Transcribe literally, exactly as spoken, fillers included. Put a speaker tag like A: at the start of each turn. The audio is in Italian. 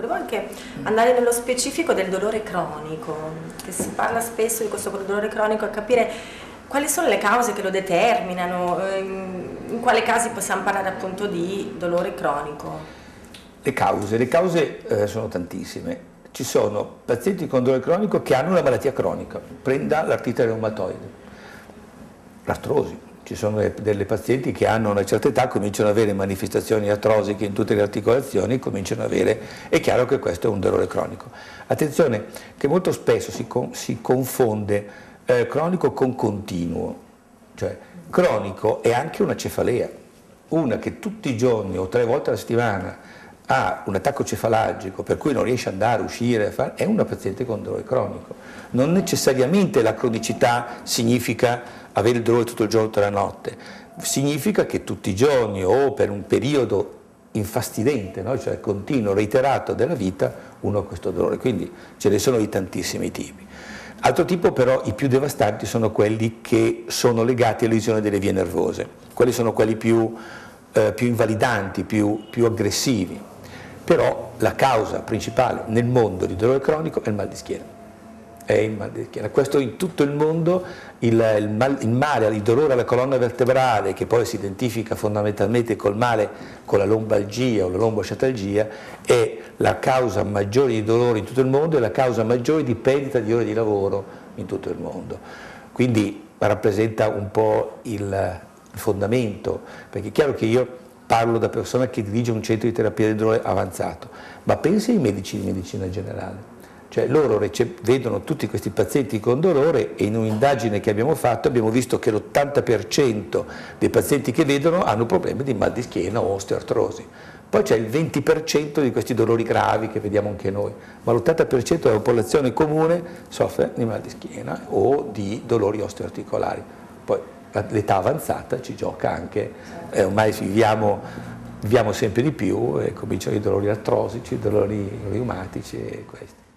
A: volevo anche andare nello specifico del dolore cronico, che si parla spesso di questo dolore cronico, e capire quali sono le cause che lo determinano, in quali casi possiamo parlare appunto di dolore cronico.
B: Le cause, le cause eh, sono tantissime. Ci sono pazienti con dolore cronico che hanno una malattia cronica, prenda l'artrite reumatoide, l'artrosi. Ci sono delle pazienti che hanno una certa età, cominciano ad avere manifestazioni artrosiche in tutte le articolazioni, cominciano ad avere, è chiaro che questo è un dolore cronico. Attenzione che molto spesso si, con, si confonde eh, cronico con continuo, cioè cronico è anche una cefalea, una che tutti i giorni o tre volte alla settimana ha un attacco cefalagico per cui non riesce ad andare, uscire, fare, è una paziente con dolore cronico. Non necessariamente la cronicità significa avere il dolore tutto il giorno, tutta la notte, significa che tutti i giorni o per un periodo infastidente, no? Cioè continuo, reiterato della vita, uno ha questo dolore, quindi ce ne sono di tantissimi tipi. Altro tipo però, i più devastanti sono quelli che sono legati alle lesioni delle vie nervose, quelli sono quelli più, eh, più invalidanti, più, più aggressivi. Però la causa principale nel mondo di dolore cronico è il mal di schiena. È il mal di schiena. Questo in tutto il mondo, il, il, mal, il male, il dolore alla colonna vertebrale, che poi si identifica fondamentalmente col male, con la lombalgia o la lombosciatalgia, è la causa maggiore di dolore in tutto il mondo e la causa maggiore di perdita di ore di lavoro in tutto il mondo. Quindi rappresenta un po' il, il fondamento, perché è chiaro che io parlo da persona che dirige un centro di terapia del dolore avanzato, ma pensi ai medici di medicina generale, cioè loro vedono tutti questi pazienti con dolore e in un'indagine che abbiamo fatto abbiamo visto che l'ottanta per cento dei pazienti che vedono hanno problemi di mal di schiena o osteoartrosi. Poi c'è il venti per cento di questi dolori gravi che vediamo anche noi, ma l'ottanta per cento della popolazione comune soffre di mal di schiena o di dolori osteoarticolari. Poi l'età avanzata ci gioca anche, eh, ormai viviamo, viviamo sempre di più e cominciano i dolori artrosici, i dolori reumatici e questi.